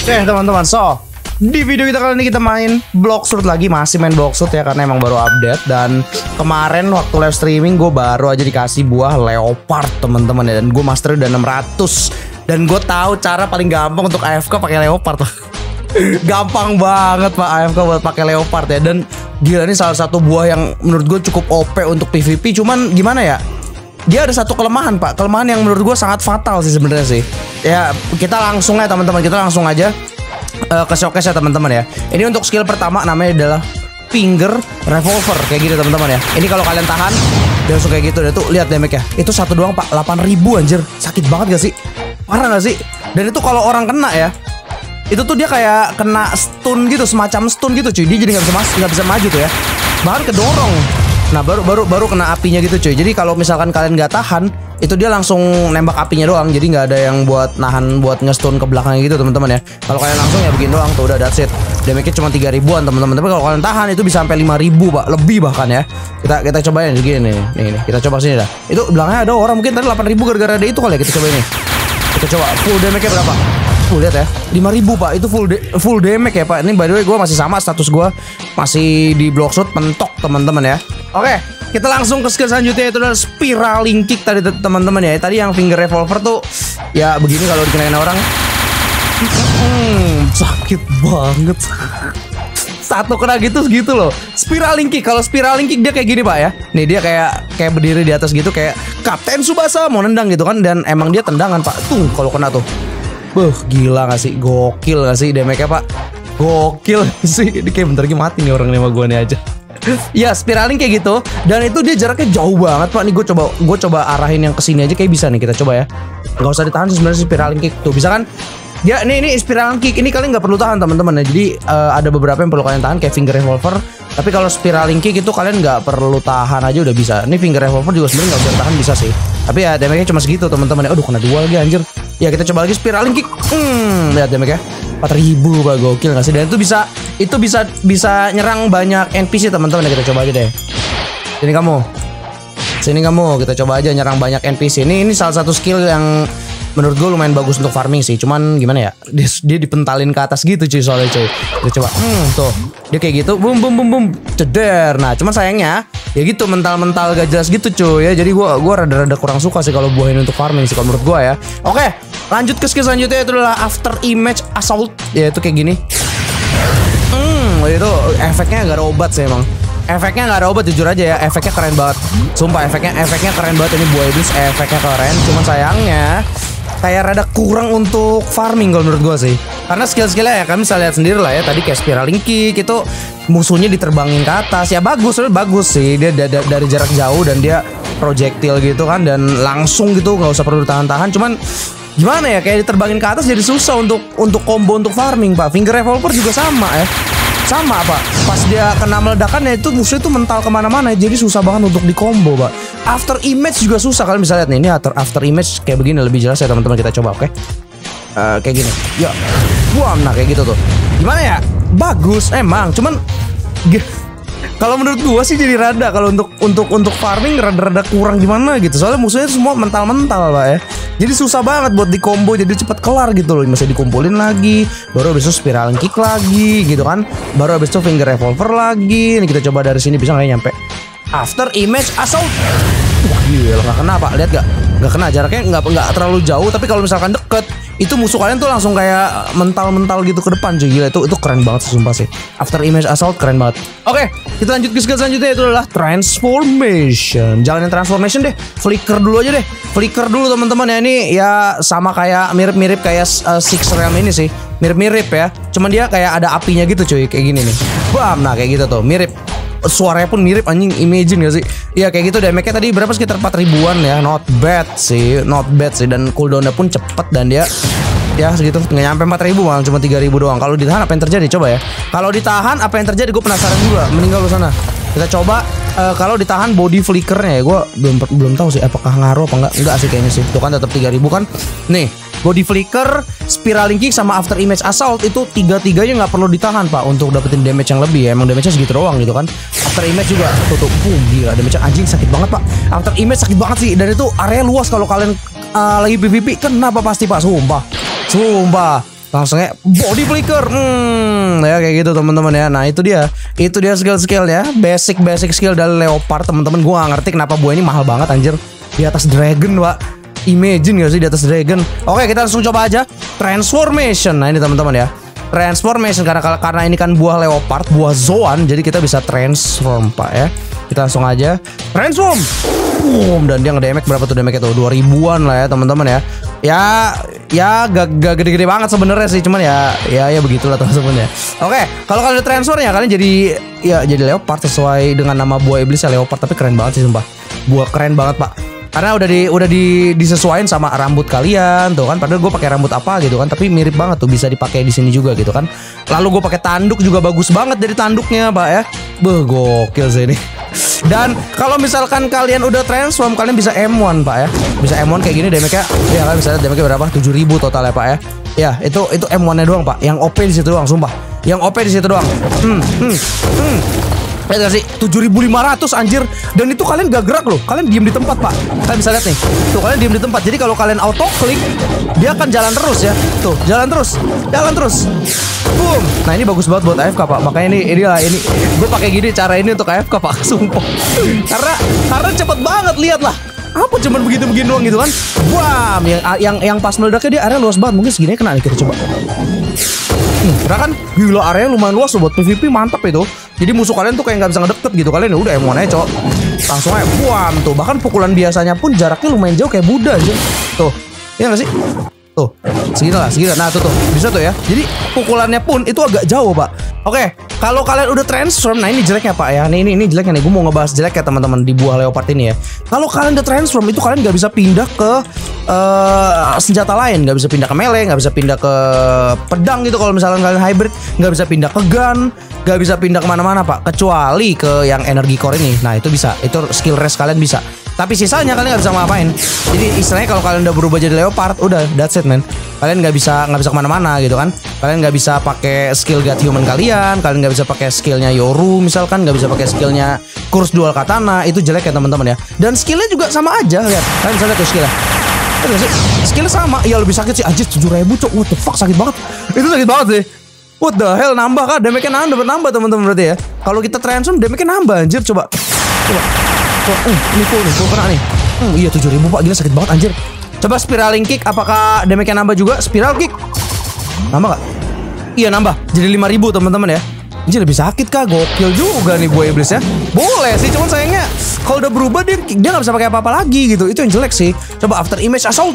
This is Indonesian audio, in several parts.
Oke teman-teman, so di video kita kali ini kita main Bloxroot lagi, masih main Bloxroot ya karena emang baru update. Dan kemarin waktu live streaming gue baru aja dikasih buah leopard teman-teman ya, dan gue master udah 600. Dan gue tahu cara paling gampang untuk AFK pakai leopard. Gampang banget pak AFK buat pakai leopard ya. Dan gila, ini salah satu buah yang menurut gue cukup OP untuk PvP. Cuman gimana ya, dia ada satu kelemahan pak, kelemahan yang menurut gue sangat fatal sih sebenarnya sih. Ya kita langsung ya teman-teman, kita langsung aja ke showcase ya teman-teman ya. Ini untuk skill pertama namanya adalah finger revolver kayak gitu teman-teman ya. Ini kalau kalian tahan dia langsung kayak gitu. Dan tuh lihat damage ya, itu satu doang pak, 8.000 anjir. Sakit banget gak sih? Parah gak sih? Dan itu kalau orang kena ya, itu tuh dia kayak kena stun gitu, semacam stun gitu cuy. Dia jadi nggak bisa maju tuh ya. Bahkan kedorong. Nah baru kena apinya gitu cuy. Jadi kalau misalkan kalian nggak tahan, itu dia langsung nembak apinya doang. Jadi nggak ada yang buat nahan buat ngestun ke belakangnya gitu teman-teman ya. Kalau kalian langsung ya begini doang tuh udah, that's it. Damage-nya cuma 3.000-an teman-teman. Tapi kalau kalian tahan itu bisa sampai 5.000 pak, lebih bahkan ya. Kita cobain begini nih. Kita coba sini dah. Itu belakangnya ada orang, mungkin tadi 8.000 gara-gara ada itu kali ya. Kita coba ini. Kita coba full damage-nya berapa? Lihat ya, 5.000 pak, itu full damage ya pak. Ini by the way gue masih sama, status gue masih di Bloxroot mentok teman-teman ya. Oke, kita langsung ke skill selanjutnya, itu adalah spiraling kick tadi teman-teman ya. Tadi yang finger revolver tuh ya begini kalau dikenain orang. Sakit banget. Satu kena gitu segitu loh. Spiraling kick, kalau spiraling kick dia kayak gini pak ya. Nih dia kayak berdiri di atas gitu, kayak Kapten Tsubasa mau nendang gitu kan. Dan emang dia tendangan pak. Tuh kalau kena tuh, gila gak sih? Gokil gak sih damage-nya pak? Gokil sih. Ini kayak bentar lagi mati nih orang sama gue nih aja. Ya spiraling kayak gitu. Dan itu dia jaraknya jauh banget pak. Nih gue coba arahin yang kesini aja kayak bisa nih. Kita coba ya. Gak usah ditahan sih sebenarnya spiraling kick. Tuh bisa kan? Ya ini spiraling kick ini kalian nggak perlu tahan teman-teman ya. Jadi ada beberapa yang perlu kalian tahan kayak finger revolver. Tapi kalau spiraling kick itu kalian nggak perlu tahan aja udah bisa. Ini finger revolver juga sebenarnya nggak usah tahan, bisa sih. Tapi ya damage-nya cuma segitu teman-teman ya. Aduh kena dua lagi anjir. Ya kita coba lagi spiraling kick. Lihat damage-nya 4.000 pak, gokil nggak sih? Dan itu bisa nyerang banyak NPC teman-teman ya. Kita coba aja deh. Sini kamu, kita coba aja nyerang banyak NPC. Ini salah satu skill yang menurut gue lumayan bagus untuk farming sih. Cuman gimana ya, dia dipentalin ke atas gitu cuy soalnya cuy. Kita coba, tuh dia kayak gitu, boom, ceder. Nah cuman sayangnya ya gitu, mental gak jelas gitu cuy ya. Jadi gue rada kurang suka sih kalau buah ini untuk farming sih kalau menurut gue ya. Oke, lanjut ke skill selanjutnya, itu adalah after image assault. Ya itu kayak gini. Itu efeknya gak ada obat sih emang. Efeknya nggak ada obat, jujur aja ya. Efeknya keren banget, sumpah efeknya keren banget. Ini buah iblis efeknya keren. Cuman sayangnya kayak rada kurang untuk farming kalau menurut gue sih. Karena skill-skillnya ya kalian bisa lihat sendiri lah ya. Tadi kayak spiraling kick itu musuhnya diterbangin ke atas. Ya bagus sih. Dia dari jarak jauh dan dia projectile gitu kan. Dan langsung gitu, nggak usah perlu tahan-tahan. Cuman gimana ya, kayak diterbangin ke atas jadi susah untuk combo untuk farming pak. Finger revolver juga sama ya. Sama pak, pas dia kena meledakan ya itu musuh itu mental kemana-mana. Jadi susah banget untuk di combo pak. After image juga susah. Kalian bisa lihat nih, ini after image kayak begini lebih jelas ya teman-teman. Kita coba, oke? Kayak gini, ya, nah kayak gitu tuh. Gimana ya? Bagus emang, cuman kalau menurut gua sih jadi rada kalau untuk farming rada kurang gimana gitu. Soalnya musuhnya semua mental pak ya. Jadi susah banget buat di combo, jadi cepet kelar gitu loh. Masih dikumpulin lagi, baru habis itu spiraling kick lagi gitu kan. Baru habis itu finger revolver lagi. Ini kita coba dari sini, bisa nggak nyampe after image assault. Gila nggak kena pak, lihat nggak kena. Jaraknya nggak terlalu jauh, tapi kalau misalkan deket itu musuh kalian tuh langsung kayak mental gitu ke depan cuy. Gila itu keren banget sih sumpah sih. After image assault keren banget. Oke, kita lanjut ke skill selanjutnya, itu adalah transformation. Jangan yang transformation deh, flicker dulu aja deh. Flicker dulu teman-teman ya. Ini ya sama kayak mirip kayak Six Realm ini sih. Mirip ya. Cuman dia kayak ada apinya gitu cuy, kayak gini nih. Bam, nah kayak gitu tuh, mirip. Suaranya pun mirip anjing, imagine gak sih? Iya kayak gitu. Damage-nya tadi berapa, sekitar 4.000-an ya. Not bad sih. Dan cooldown-nya pun cepet. Dan dia ya segitu, nggak nyampe 4.000 malah, cuma 3.000 doang. Kalau ditahan apa yang terjadi? Coba ya. Kalau ditahan apa yang terjadi? Gue penasaran juga. Meninggal lu sana. Kita coba kalau ditahan body flickernya ya. Gue belum tahu sih apakah ngaruh apa enggak sih kayaknya sih. Tuh kan tetap 3.000 kan. Nih body flicker, spiraling kick sama after image assault itu tiga-tiganya nggak perlu ditahan pak untuk dapetin damage yang lebih ya. Emang damage-nya segitu doang gitu kan. After image juga tutup, gila damage anjing sakit banget pak. After image sakit banget sih. Dan itu area luas kalau kalian lagi PvP. Kenapa pasti pak, sumpah. Langsungnya body flicker. Ya kayak gitu teman-teman ya. Nah itu dia skill-skillnya, basic skill dari Leopard teman-teman. Gue gak ngerti kenapa buah ini mahal banget anjir. Di atas dragon pak. Imagine gak sih di atas dragon. Oke kita langsung coba aja transformation. Nah ini teman-teman ya, transformation karena ini kan buah Leopard, buah Zoan, jadi kita bisa transform pak ya. Kita langsung aja transform. Boom, dan dia nge-damage berapa tuh damage-nya tuh? 2000-an lah ya teman-teman ya. Ya gak gede-gede banget sebenarnya sih, cuman ya begitulah teman-teman ya. Oke, kalau kalian udah transfer ya kalian jadi Leopard sesuai dengan nama buah iblis ya, Leopard. Tapi keren banget sih sumpah. Buah keren banget pak. Karena udah disesuaikan sama rambut kalian tuh kan. Padahal gue pakai rambut apa gitu kan, tapi mirip banget tuh, bisa dipakai di sini juga gitu kan. Lalu gue pakai tanduk juga bagus banget dari tanduknya pak ya. Gokil sih ini. Dan kalau misalkan kalian udah transform, kalian bisa M1 pak ya. Bisa M1 kayak gini damage-nya. Ya kalian bisa lihat damage-nya berapa? 7000 total ya pak ya. Ya itu M1-nya doang pak. Yang OP di situ doang sumpah. Yang OP di situ doang. Lihat gak sih 7500 anjir. Dan itu kalian gak gerak loh. Kalian diem di tempat pak. Kalian bisa lihat nih. Tuh kalian diem di tempat. Jadi kalau kalian auto klik, dia akan jalan terus ya. Tuh jalan terus. Boom. Nah ini bagus banget buat AFK pak. Makanya ini gue pakai gini cara ini untuk AFK pak. Sumpah. Karena cepet banget, lihat lah. Apa cuman begini doang gitu kan. Wah, yang pas meledaknya dia area luas banget. Mungkin segini kena nih, kita coba. Karena kan gila area lumayan luas loh, buat PvP mantap itu. Jadi musuh kalian tuh kayak nggak bisa ngedeket gitu. Kalian ya udah M1 aja cok. Langsung aja buam tuh. Bahkan pukulan biasanya pun jaraknya lumayan jauh kayak Buddha aja. Tuh. Iya gak sih? Tuh. Segini lah. Nah tuh. Bisa tuh ya. Jadi pukulannya pun itu agak jauh pak. Oke. Kalau kalian udah transform, nah ini jeleknya pak ya. Ini jeleknya nih. Gue mau ngebahas jelek ya teman-teman di buah Leopard ini ya. Kalau kalian udah transform itu kalian nggak bisa pindah ke senjata lain. Nggak bisa pindah ke melee, nggak bisa pindah ke pedang gitu. Kalau misalkan kalian hybrid, nggak bisa pindah ke gun, nggak bisa pindah kemana-mana pak. Kecuali ke yang energy core ini. Nah itu bisa. Itu skill rest kalian bisa. Tapi sisanya kalian nggak bisa ngapain. Jadi istilahnya kalau kalian udah berubah jadi Leopard, udah that's it man. Kalian nggak bisa kemana-mana gitu kan. Kalian nggak bisa pakai skill God Human kalian nggak bisa pakai skillnya Yoru misalkan, nggak bisa pakai skillnya Kurs Dual Katana. Itu jelek ya teman-teman ya. Dan skillnya juga sama aja, lihat. Kalian bisa lihat tuh skillnya. Skillnya sama. Ya lebih sakit sih. Anjir 7000 cok. What the fuck, sakit banget. Itu sakit banget sih. What the hell, nambah kan? Damage-nya nambah teman-teman berarti ya. Kalau kita transform damage-nya nambah anjir. Coba. Ini full kena nih. Iya 7000 pak, gila sakit banget anjir. Coba spiraling kick, apakah damage-nya nambah juga? Spiral kick nambah gak? Iya nambah, jadi 5000 teman-teman ya. Anjir lebih sakit kah? Gokil juga nih buah iblis ya. Boleh sih, cuman sayangnya kalau udah berubah dia gak bisa pakai apa-apa lagi gitu. Itu yang jelek sih. Coba after image assault.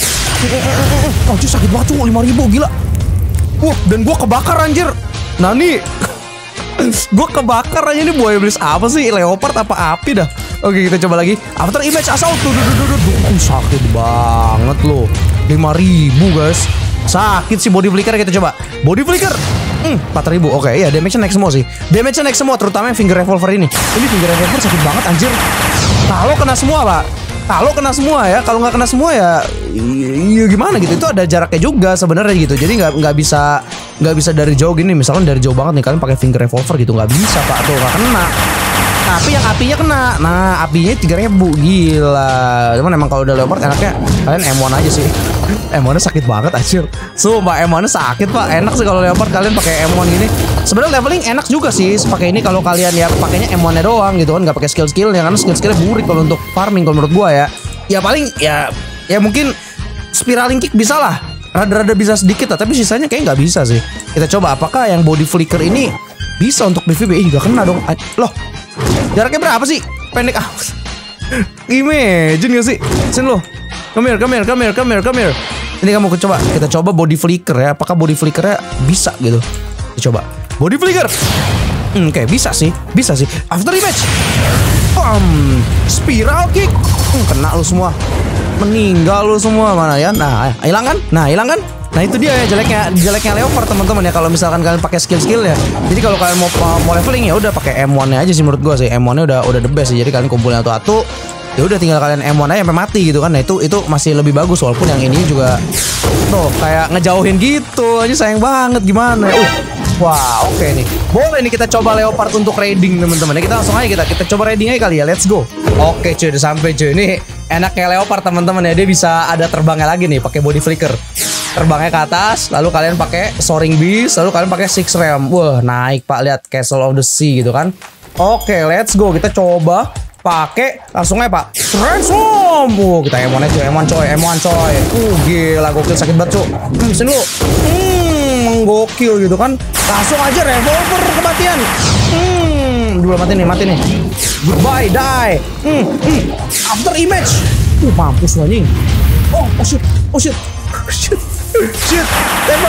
Anjir sakit banget cuy, 5000 gila. Dan gua kebakar anjir. Nah nih gue kebakar aja nih, buah iblis apa sih? Leopard apa api dah. Oke kita coba lagi. After image assault. Sakit banget loh. 5000 guys. Sakit sih body flicker. Kita coba body flicker. 4000. Oke ya damage-nya naik semua sih. Damage-nya naik semua, terutama yang finger revolver ini. Ini finger revolver sakit banget anjir. Kalau kena semua pak. Kalau kena semua ya. Kalau nggak kena semua ya gimana gitu. Itu ada jaraknya juga sebenarnya gitu. Jadi nggak bisa dari jauh gini. Misalkan dari jauh banget nih kalian pakai finger revolver gitu, nggak bisa pak. Tuh nggak kena. Tapi yang apinya kena. Nah apinya 3000. Gila. Cuman emang kalau udah Leopard enaknya kalian M1 aja sih. M1-nya sakit banget anjir. Sumpah M1-nya sakit pak. Enak sih kalau Leopard kalian pakai M1 gini. Sebenarnya leveling enak juga sih pakai ini kalau kalian ya pakainya M1-nya doang gitu kan, nggak pakai skill-skillnya. Karena skill-skillnya burik kalau untuk farming kalau menurut gua ya. Ya paling ya mungkin spiraling kick bisa lah. Rada-rada bisa sedikit lah, tapi sisanya kayak nggak bisa sih. Kita coba apakah yang body flicker ini bisa untuk PvP. Nggak kena dong. Loh, jaraknya berapa sih? Pendek ah. Imagine gak sih? Sini lo. Come here. Ini kamu coba. Kita coba body flicker ya. Apakah body flickernya bisa gitu? Kita coba body flicker. Oke, bisa sih. After image. Spiral kick. Kena lu semua. Meninggal lu semua. Mana ya? Nah, hilang kan? Nah itu dia ya jeleknya Leopard teman-teman ya, kalau misalkan kalian pakai skill ya. Jadi kalau kalian mau leveling ya udah pakai M1-nya aja sih menurut gua sih. M1-nya udah the best sih. Jadi kalian kumpulin satu-satu. Ya udah tinggal kalian M1 aja sampai mati gitu kan. Nah itu masih lebih bagus, walaupun yang ini juga tuh kayak ngejauhin gitu aja, sayang banget gimana ya. Wah oke nih. Boleh nih kita coba Leopard untuk raiding teman-teman. Kita langsung aja kita coba raiding aja kali ya. Let's go. Oke cuy, udah sampai cuy. Ini enaknya Leopard teman-teman ya, dia bisa ada terbangnya lagi nih pakai body flicker. terbangnya ke atas, lalu kalian pakai Soaring Beast, lalu kalian pakai Six Realm. Wah, naik Pak, lihat Castle of the Sea gitu kan. Oke, let's go. Kita coba pakai langsung aja Pak. Transform. Kita M1 aja, M1 coy. Gila, gokil, sakit banget cuy. Sini lu. Menggokil gitu kan. Langsung aja revolver kematian. Dua mati nih. Goodbye, die. After image. Mampus lu anjing. Oh shit. Tembak.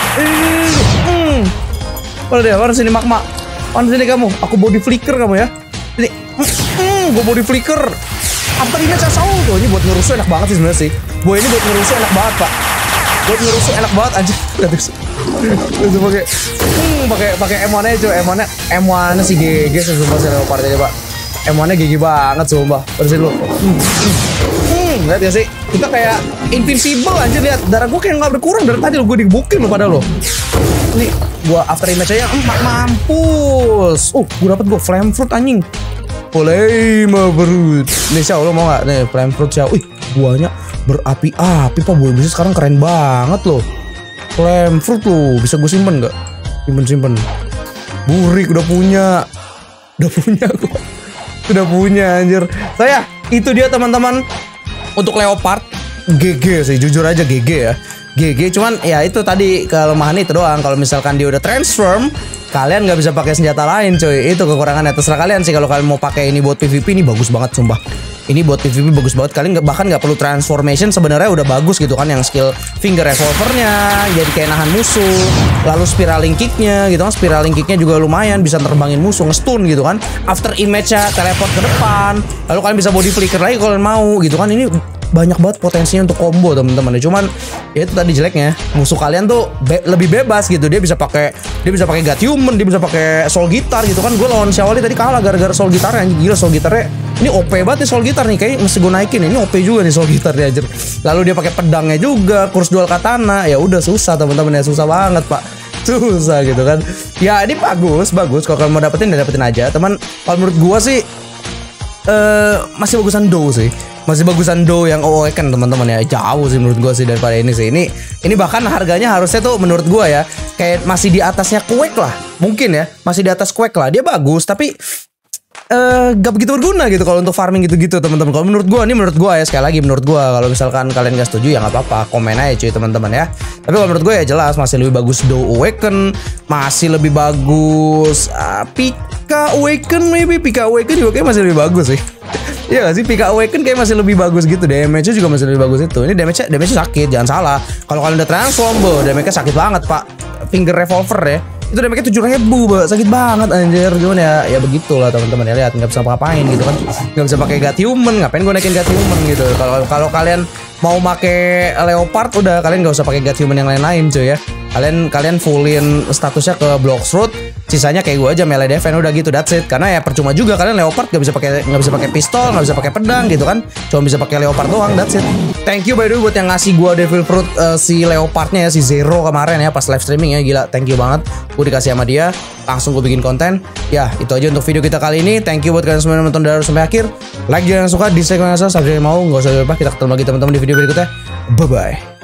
Mana sini magma? Mana sini kamu? Aku body flicker kamu ya. Ini. Gue body flicker. After image asal tuh. Ini buat ngerusuh enak banget sih sebenarnya sih. Boy ini buat ngerusuh enak banget Pak. Buat ngerusuh enak banget anjir. pakai M1 aja coy. M1 si GG sumpah si Leopard aja Pak. M1-nya GG banget sumpah. Bersihin lu. Lihat ya sih. Kita kayak invincible anjir, lihat. Darah gue kayak nggak berkurang dari tadi lo, gue dibukin lo pada lo. Nih, gua after image aja mampus. Gue dapet gue flame fruit anjing. Flame fruit. Nih Xiao, lo mau nggak? Nih flame fruit Xiao. Buahnya berapi-api Pak. Buah bisnis sekarang keren banget loh. Flame fruit lo, bisa gue simpen nggak? Simpen. Burik udah punya gue. Udah punya anjir. Saya itu dia teman-teman untuk Leopard. GG sih, jujur aja GG ya. GG, cuman ya itu tadi kelemahan itu doang. Kalau misalkan dia udah transform, kalian nggak bisa pakai senjata lain cuy. Itu kekurangannya. Terserah kalian sih kalau kalian mau pakai ini buat PvP. Ini bagus banget sumpah. Ini buat PvP bagus banget. Kalian bahkan nggak perlu transformation, sebenarnya udah bagus gitu kan. Yang skill finger revolvernya jadi kayak nahan musuh. Lalu spiraling kicknya gitu kan. Spiraling kicknya juga lumayan, bisa terbangin musuh, ngestun gitu kan. After image-nya teleport ke depan. Lalu kalian bisa body flicker lagi kalau kalian mau gitu kan. Ini banyak banget potensinya untuk combo teman-teman. Cuman ya itu tadi jeleknya, musuh kalian tuh lebih bebas gitu. Dia bisa pakai God Human, dia bisa pakai Soul Guitar gitu kan. Gue lawan Xiaoli tadi kalah gara-gara Soul Guitarnya. Gila, Soul Guitarnya ini OP banget nih. Soul Guitar nih kayak mesti gue naikin. Ini OP juga nih Soul Guitar dia anjir. Lalu dia pakai pedangnya juga, kurs dual katana. Ya udah susah teman-teman ya, susah banget Pak. Susah gitu kan. Ya ini bagus. Kalau kalian mau dapetin aja. Teman, kalau menurut gua sih masih bagusan Do sih. Masih bagusan Do yang Awaken teman-teman ya. Jauh sih menurut gua sih daripada ini sih. Ini bahkan harganya harusnya tuh menurut gua ya kayak masih di atasnya Quake lah. Mungkin ya, masih di atas Quake lah. Dia bagus tapi gak begitu berguna gitu kalau untuk farming gitu-gitu teman-teman. Kalau menurut gua ya, sekali lagi menurut gua, kalau misalkan kalian gak setuju ya nggak apa-apa, komen aja cuy teman-teman ya. Tapi kalau menurut gua ya jelas masih lebih bagus Do Awaken, masih lebih bagus Pika Awaken, maybe Pika Awaken juga kayak masih lebih bagus sih. Iya gak sih, Pika Awaken kayak masih lebih bagus gitu. Damage-nya juga masih lebih bagus itu. Ini damage-nya sakit, jangan salah. Kalau kalian udah transform, damage-nya sakit banget Pak. Finger revolver ya. Itu damage-nya 7.000, sakit banget anjir. Cuman ya begitulah teman-teman ya, lihat nggak bisa ngapain gitu kan. Nggak bisa pakai God Human, ngapain gue naikin God Human gitu. Kalau kalian mau pakai Leopard udah, kalian nggak usah pakai God Human yang lain-lain cuy ya. Kalian fullin statusnya ke Bloxroot, sisanya kayak gue aja melee defense udah gitu, that's it. Karena ya percuma juga kalian Leopard nggak bisa pakai pistol, nggak bisa pakai pedang gitu kan. Cuma bisa pakai Leopard doang, that's it. Thank you by the way buat yang ngasih gue Devil Fruit si Leopardnya ya, si Zero kemarin ya pas live streaming ya, gila, thank you banget. Gue dikasih sama dia, langsung gue bikin konten. Ya itu aja untuk video kita kali ini. Thank you buat kalian semua yang nonton dari sampai akhir. Like jangan suka, dislike jangan salah, subscribe mau, nggak usah lupa. Kita ketemu lagi teman-teman di video berikutnya. Bye bye.